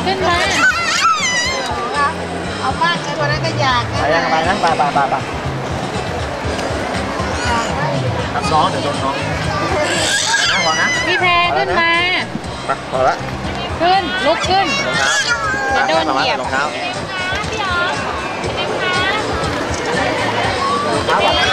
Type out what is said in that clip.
ขึ้นมาเอามากเลยคนนั้นก็อยากไปนะไปนะไปตัดน้องเดี๋ยวโดนน้องนะพอนะพี่แพรขึ้นมาพอละขึ้นลุกขึ้นจะโดนเหยียบรองเท้า